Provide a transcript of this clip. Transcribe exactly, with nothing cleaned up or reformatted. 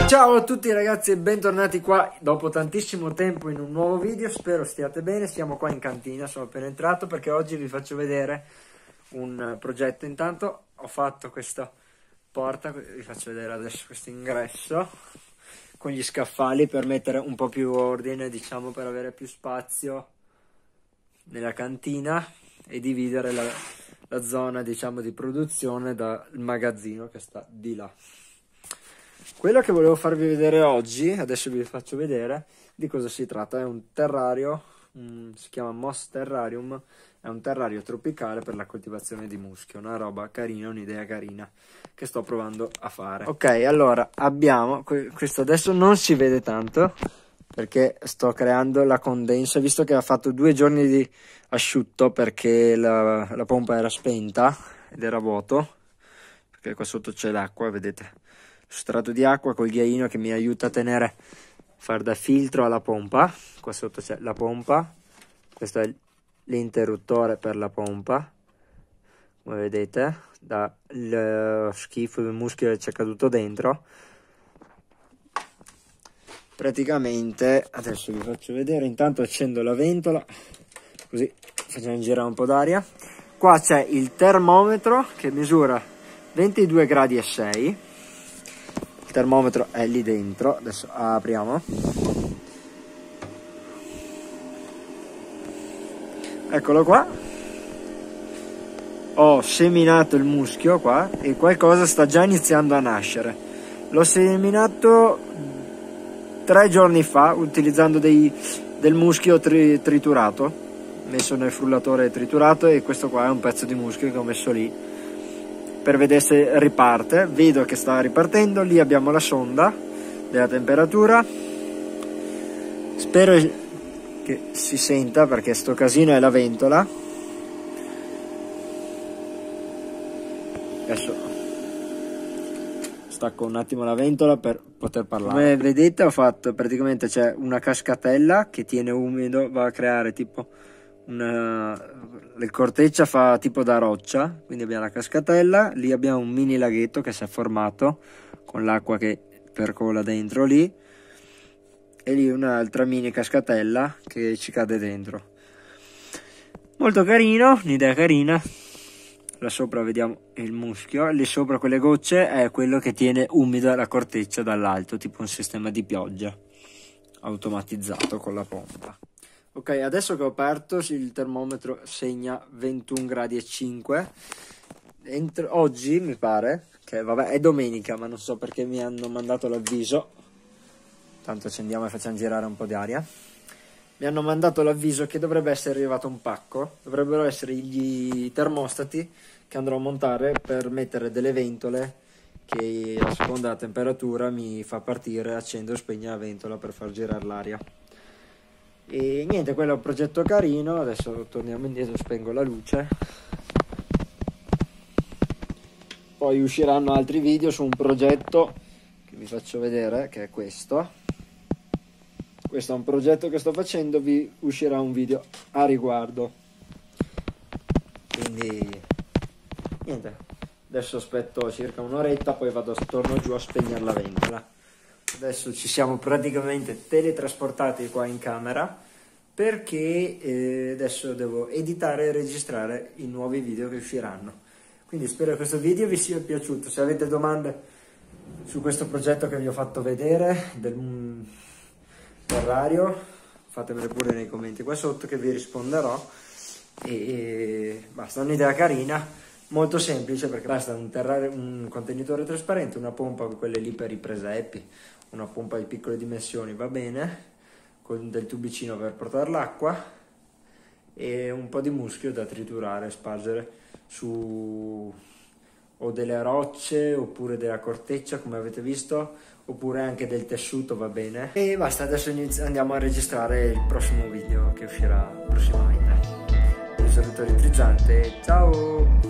Ciao a tutti ragazzi e bentornati qua dopo tantissimo tempo in un nuovo video, spero stiate bene. Siamo qua in cantina, sono appena entrato perché oggi vi faccio vedere un progetto. Intanto ho fatto questa porta, vi faccio vedere adesso questo ingresso con gli scaffali per mettere un po' più ordine, diciamo, per avere più spazio nella cantina e dividere la, la zona, diciamo, di produzione dal magazzino che sta di là. Quello che volevo farvi vedere oggi, adesso vi faccio vedere di cosa si tratta. È un terrario, um, si chiama Moss Terrarium, è un terrario tropicale per la coltivazione di muschio, una roba carina, un'idea carina che sto provando a fare. Ok, allora abbiamo, questo adesso non si vede tanto perché sto creando la condensa, visto che ha fatto due giorni di asciutto perché la, la pompa era spenta ed era vuoto, perché qua sotto c'è l'acqua, vedete? Strato di acqua col ghiaino che mi aiuta a tenere, far da filtro alla pompa. Qua sotto c'è la pompa, questo è l'interruttore per la pompa, come vedete, da il schifo del muschio che c'è caduto dentro. Praticamente adesso vi faccio vedere, intanto accendo la ventola così facciamo girare un po' d'aria. Qua c'è il termometro che misura ventidue gradi e sei. Il termometro è lì dentro, adesso apriamo. Eccolo qua. Ho seminato il muschio qua e qualcosa sta già iniziando a nascere. L'ho seminato tre giorni fa utilizzando dei, del muschio tri, triturato, messo nel frullatore triturato, e questo qua è un pezzo di muschio che ho messo lì per vedere se riparte. Vedo che sta ripartendo. Lì abbiamo la sonda della temperatura, spero che si senta perché sto casino è la ventola. Adesso stacco un attimo la ventola per poter parlare. Come vedete ho fatto praticamente, c'è una cascatella che tiene umido, va a creare tipo una, il corteccia fa tipo da roccia, quindi abbiamo la cascatella, lì abbiamo un mini laghetto che si è formato con l'acqua che percola dentro lì, e lì un'altra mini cascatella che ci cade dentro. Molto carino, un'idea carina. Là sopra vediamo il muschio, lì sopra quelle gocce è quello che tiene umida la corteccia dall'alto, tipo un sistema di pioggia automatizzato con la pompa. Ok, adesso che ho aperto il termometro segna ventuno gradi e cinque. Entro, oggi mi pare che vabbè è domenica, ma non so perché mi hanno mandato l'avviso. Tanto accendiamo e facciamo girare un po' di aria. Mi hanno mandato l'avviso che dovrebbe essere arrivato un pacco, dovrebbero essere gli termostati che andrò a montare per mettere delle ventole che a seconda della temperatura mi fa partire, accende o spegne la ventola per far girare l'aria. E niente, quello è un progetto carino. Adesso torniamo indietro, spengo la luce. Poi usciranno altri video su un progetto che vi faccio vedere, che è questo. Questo è un progetto che sto facendo, vi uscirà un video a riguardo. Quindi niente, adesso aspetto circa un'oretta, poi vado, torno giù a spegnere la ventola. Adesso ci siamo praticamente teletrasportati qua in camera perché eh, adesso devo editare e registrare i nuovi video che usciranno. Quindi spero che questo video vi sia piaciuto. Se avete domande su questo progetto che vi ho fatto vedere del mm, terrario, fatemele pure nei commenti qua sotto che vi risponderò. E, e basta, un'idea carina, molto semplice, perché basta un, terrario, un contenitore trasparente, una pompa, quelle lì per i presepi, una pompa di piccole dimensioni va bene, con del tubicino per portare l'acqua e un po' di muschio da triturare e spargere su o delle rocce oppure della corteccia come avete visto, oppure anche del tessuto va bene. E basta, adesso andiamo a registrare il prossimo video che uscirà prossimamente. Un saluto elettrizzante, ciao!